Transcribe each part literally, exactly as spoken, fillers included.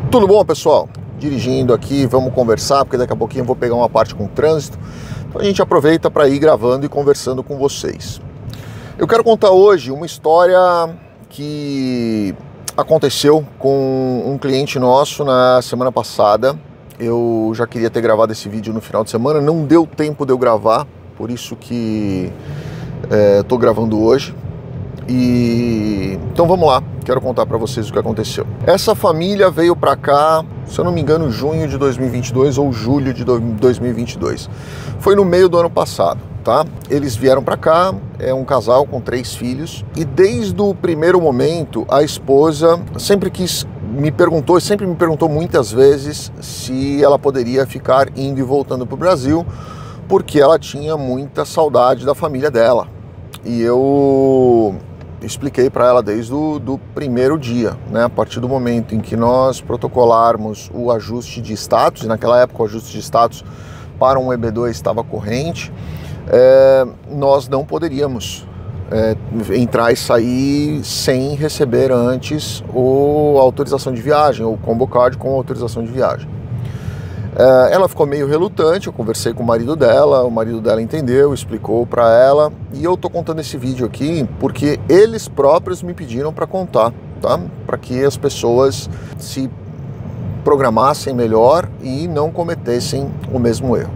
Tudo bom, pessoal? Dirigindo aqui, vamos conversar, porque daqui a pouquinho eu vou pegar uma parte com trânsito. Então a gente aproveita para ir gravando e conversando com vocês. Eu quero contar hoje uma história que aconteceu com um cliente nosso na semana passada. Eu já queria ter gravado esse vídeo no final de semana, não deu tempo de eu gravar, por isso que estou é, gravando hoje. E então vamos lá, quero contar para vocês o que aconteceu. Essa família veio para cá, se eu não me engano, junho de dois mil e vinte e dois ou julho de dois mil e vinte e dois. Foi no meio do ano passado, tá? Eles vieram para cá, é um casal com três filhos, e desde o primeiro momento a esposa sempre quis, me perguntou, sempre me perguntou muitas vezes se ela poderia ficar indo e voltando para o Brasil, porque ela tinha muita saudade da família dela. E eu expliquei para ela desde o do primeiro dia, né? A partir do momento em que nós protocolarmos o ajuste de status, e naquela época o ajuste de status para um E B dois estava corrente, é, nós não poderíamos é, entrar e sair sem receber antes o, a autorização de viagem, o combo card com autorização de viagem. É, ela ficou meio relutante, eu conversei com o marido dela, o marido dela entendeu, explicou para ela, e eu tô contando esse vídeo aqui porque eles próprios me pediram para contar, tá? Para que as pessoas se programassem melhor e não cometessem o mesmo erro.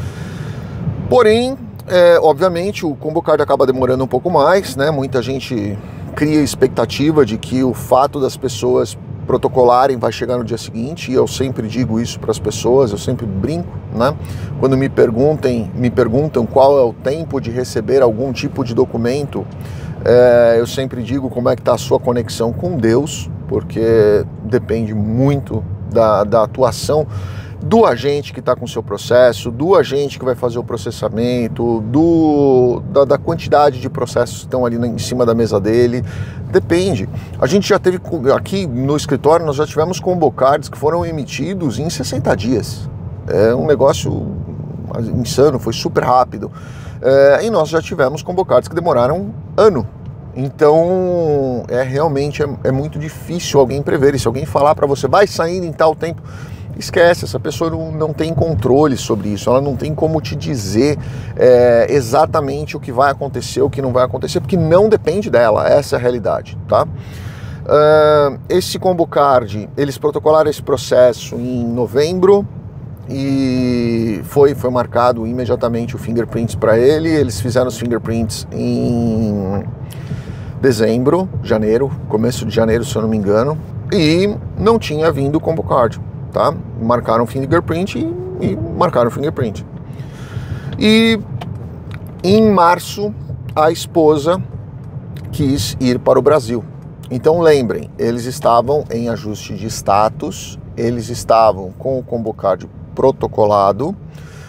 Porém, é, obviamente o combo card acaba demorando um pouco mais, né? Muita gente cria expectativa de que o fato das pessoas protocolarem vai chegar no dia seguinte, e eu sempre digo isso para as pessoas, eu sempre brinco, né? Quando me perguntem, me perguntam qual é o tempo de receber algum tipo de documento, é, eu sempre digo como é que está a sua conexão com Deus, porque depende muito da, da atuação do agente que está com o seu processo, do agente que vai fazer o processamento, do, da, da quantidade de processos que estão ali em cima da mesa dele, depende. A gente já teve, aqui no escritório, nós já tivemos combo cards que foram emitidos em sessenta dias. É um negócio insano, foi super rápido. É, e nós já tivemos combo cards que demoraram um ano. Então, é realmente é, é muito difícil alguém prever. E se alguém falar para você, vai sair em tal tempo, esquece, essa pessoa não, não tem controle sobre isso, ela não tem como te dizer é, exatamente o que vai acontecer, o que não vai acontecer, porque não depende dela, essa é a realidade, tá? Uh, esse combo card, eles protocolaram esse processo em novembro e foi, foi marcado imediatamente o fingerprints para ele, eles fizeram os fingerprints em dezembro, janeiro, começo de janeiro, se eu não me engano, e não tinha vindo o combo card. Tá? Marcaram o fingerprint e, e marcaram o fingerprint. E em março a esposa quis ir para o Brasil. Então lembrem, eles estavam em ajuste de status, eles estavam com o combo card protocolado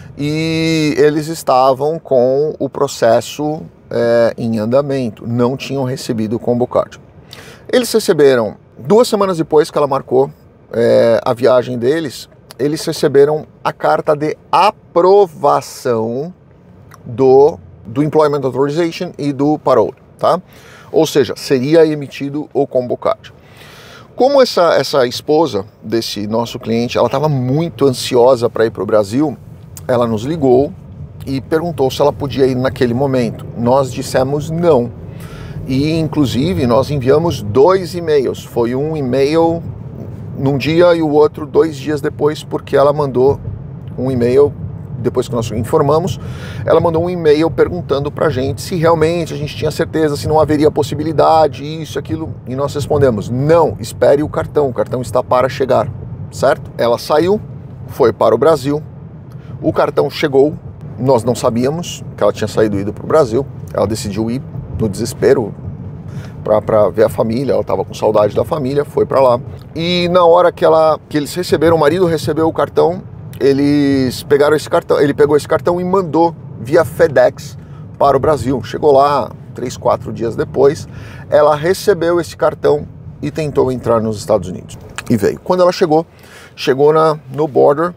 e eles estavam com o processo é, em andamento, não tinham recebido o combo card. Eles receberam duas semanas depois que ela marcou É, a viagem deles, eles receberam a carta de aprovação do, do Employment Authorization e do Parole, tá? Ou seja, seria emitido o combo card. Como essa, essa esposa desse nosso cliente, ela estava muito ansiosa para ir para o Brasil, ela nos ligou e perguntou se ela podia ir naquele momento. Nós dissemos não. E, inclusive, nós enviamos dois e-mails. Foi um e-mail num dia e o outro dois dias depois, porque ela mandou um e-mail, depois que nós informamos, ela mandou um e-mail perguntando pra gente se realmente a gente tinha certeza, se não haveria possibilidade, isso, aquilo, e nós respondemos, não, espere o cartão, o cartão está para chegar, certo? Ela saiu, foi para o Brasil, o cartão chegou, nós não sabíamos que ela tinha saído e ido para o Brasil, ela decidiu ir no desespero, para ver a família, ela estava com saudade da família, foi para lá. E na hora que, ela, que eles receberam, o marido recebeu o cartão, eles pegaram esse cartão, ele pegou esse cartão e mandou via FedEx para o Brasil. Chegou lá três, quatro dias depois, ela recebeu esse cartão e tentou entrar nos Estados Unidos. E veio. Quando ela chegou, chegou na, no border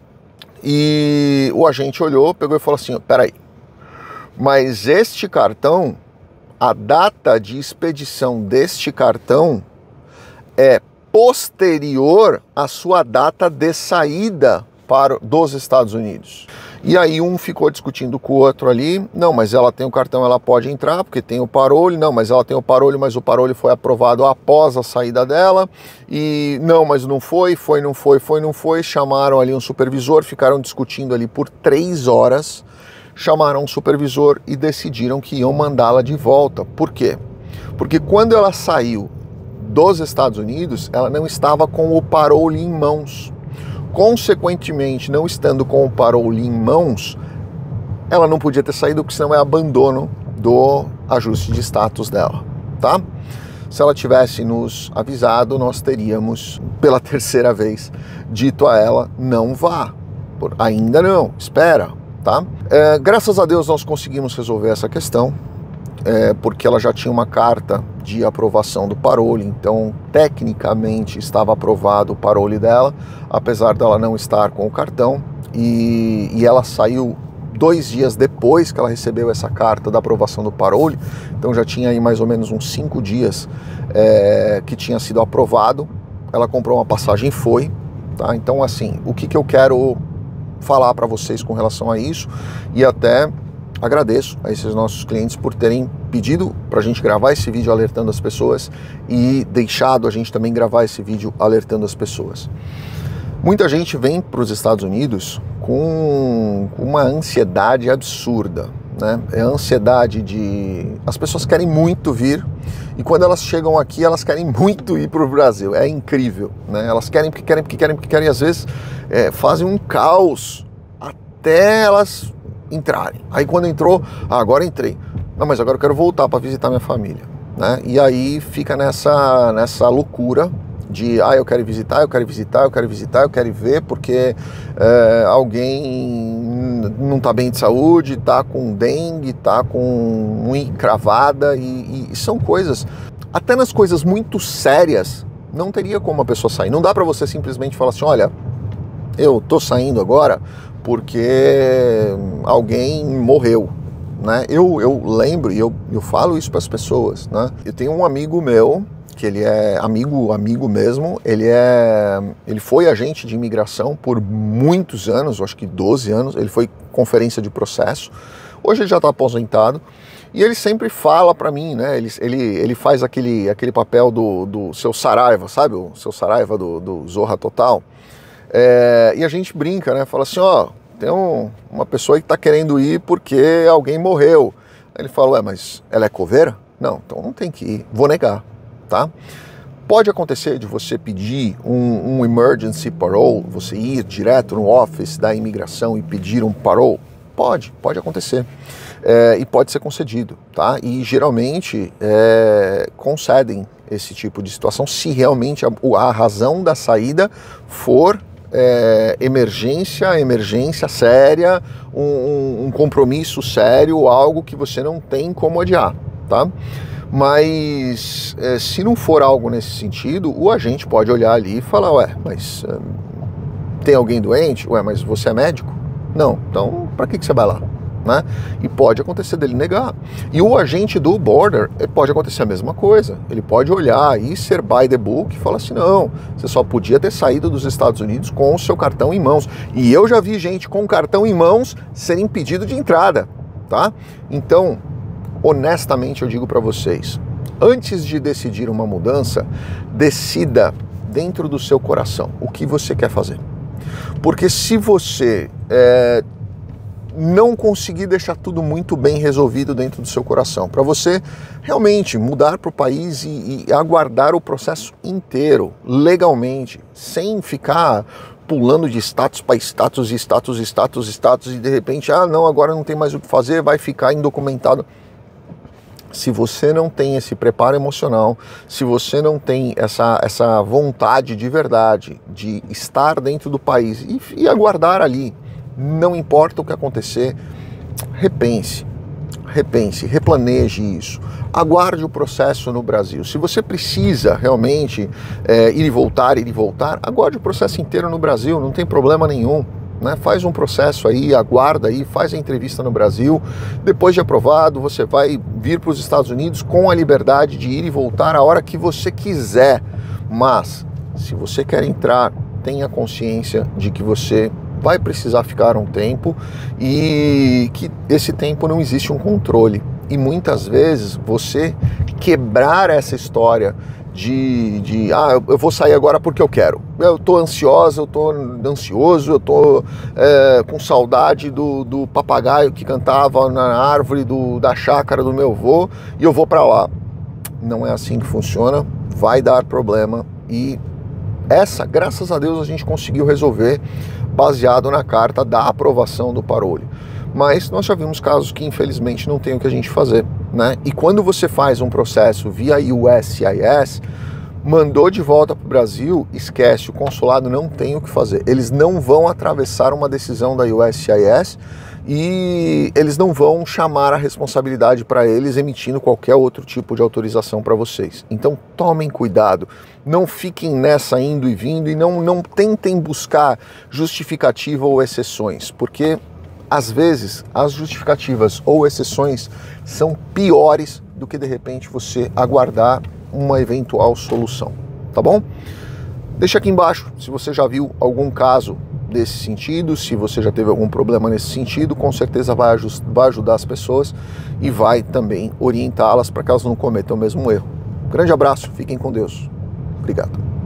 e o agente olhou, pegou e falou assim, peraí, mas este cartão, a data de expedição deste cartão é posterior à sua data de saída para dos Estados Unidos. E aí um ficou discutindo com o outro ali, não, mas ela tem o cartão, ela pode entrar, porque tem o parole, não, mas ela tem o parole, mas o parole foi aprovado após a saída dela, e não, mas não foi, foi, não foi, foi, não foi, chamaram ali um supervisor, ficaram discutindo ali por três horas, chamaram um supervisor e decidiram que iam mandá-la de volta. Por quê? Porque quando ela saiu dos Estados Unidos, ela não estava com o parole em mãos. Consequentemente, não estando com o parole em mãos, ela não podia ter saído, porque senão é abandono do ajuste de status dela, tá? Se ela tivesse nos avisado, nós teríamos, pela terceira vez, dito a ela, não vá. Por, ainda não, espera, tá? É, graças a Deus nós conseguimos resolver essa questão, é, porque ela já tinha uma carta de aprovação do parole, então tecnicamente estava aprovado o parole dela, apesar dela não estar com o cartão, e, e ela saiu dois dias depois que ela recebeu essa carta da aprovação do parole, então já tinha aí mais ou menos uns cinco dias é, que tinha sido aprovado. Ela comprou uma passagem e foi, tá? Então assim, o que, que eu quero falar para vocês com relação a isso, e até agradeço a esses nossos clientes por terem pedido para a gente gravar esse vídeo alertando as pessoas e deixado a gente também gravar esse vídeo alertando as pessoas. Muita gente vem para os Estados Unidos com uma ansiedade absurda, né? É a ansiedade de... As pessoas querem muito vir, e quando elas chegam aqui, elas querem muito ir para o Brasil. É incrível, né? Elas querem porque querem, porque querem, porque querem, e às vezes é, fazem um caos até elas entrarem. Aí quando entrou, ah, agora entrei. Não, mas agora eu quero voltar para visitar minha família, né? E aí fica nessa, nessa loucura de, ah, eu quero visitar, eu quero visitar, eu quero visitar, eu quero ver, porque é, alguém não está bem de saúde, está com dengue, está com unha encravada, e, e são coisas, até nas coisas muito sérias, não teria como a pessoa sair. Não dá para você simplesmente falar assim, olha, eu tô saindo agora porque alguém morreu, né? Eu, eu lembro e eu, eu falo isso para as pessoas, né? Eu tenho um amigo meu, que ele é amigo, amigo mesmo, ele, é, ele foi agente de imigração por muitos anos, acho que doze anos, ele foi conferência de processo, hoje ele já está aposentado, e ele sempre fala para mim, né? Ele, ele, ele faz aquele, aquele papel do, do seu Saraiva, sabe? O seu Saraiva do, do Zorra Total. É, e a gente brinca, né? Fala assim, ó, tem um, uma pessoa que tá querendo ir porque alguém morreu. Aí ele fala, ué, mas ela é coveira? Não, então não tem que ir, vou negar, tá? Pode acontecer de você pedir um, um emergency parole, você ir direto no office da imigração e pedir um parole? Pode, pode acontecer. É, e pode ser concedido, tá? E geralmente é, concedem esse tipo de situação se realmente a, a razão da saída for É, emergência, emergência séria, um, um compromisso sério, algo que você não tem como adiar, tá? Mas é, se não for algo nesse sentido, o agente pode olhar ali e falar, ué, mas é, tem alguém doente? Ué, mas você é médico? Não, então para que, que você vai lá? Né? E pode acontecer dele negar. E o agente do border, pode acontecer a mesma coisa. Ele pode olhar e ser by the book e falar assim, não, você só podia ter saído dos Estados Unidos com o seu cartão em mãos. E eu já vi gente com cartão em mãos ser impedido de entrada, tá? Então, honestamente eu digo para vocês, antes de decidir uma mudança, decida dentro do seu coração o que você quer fazer. Porque se você é, não conseguir deixar tudo muito bem resolvido dentro do seu coração, para você realmente mudar para o país e, e aguardar o processo inteiro, legalmente, sem ficar pulando de status para status, status, status, status, e de repente, ah, não, agora não tem mais o que fazer, vai ficar indocumentado. Se você não tem esse preparo emocional, se você não tem essa, essa vontade de verdade de estar dentro do país e, e aguardar ali, não importa o que acontecer, repense, repense, replaneje isso, aguarde o processo no Brasil. Se você precisa realmente é, ir e voltar, ir e voltar, aguarde o processo inteiro no Brasil, não tem problema nenhum. Né? Faz um processo aí, aguarda aí, faz a entrevista no Brasil, depois de aprovado você vai vir para os Estados Unidos com a liberdade de ir e voltar a hora que você quiser, mas Se você quer entrar, tenha consciência de que você vai precisar ficar um tempo e que esse tempo não existe um controle. E muitas vezes você quebrar essa história de, de ah, eu vou sair agora porque eu quero. Eu tô ansiosa, eu tô ansioso, eu tô é, com saudade do, do papagaio que cantava na árvore do, da chácara do meu avô e eu vou para lá. Não é assim que funciona, vai dar problema e essa, graças a Deus, a gente conseguiu resolver baseado na carta da aprovação do Paroli. Mas nós já vimos casos que infelizmente não tem o que a gente fazer, né? E quando você faz um processo via U S C I S, mandou de volta para o Brasil, esquece, o consulado não tem o que fazer. Eles não vão atravessar uma decisão da U S C I S e eles não vão chamar a responsabilidade para eles emitindo qualquer outro tipo de autorização para vocês. Então tomem cuidado, não fiquem nessa indo e vindo e não, não tentem buscar justificativa ou exceções, porque às vezes as justificativas ou exceções são piores do que de repente você aguardar uma eventual solução, tá bom? Deixa aqui embaixo se você já viu algum caso desse sentido, se você já teve algum problema nesse sentido, com certeza vai, vai ajudar as pessoas e vai também orientá-las para que elas não cometam o mesmo erro. Grande abraço, fiquem com Deus. Obrigado.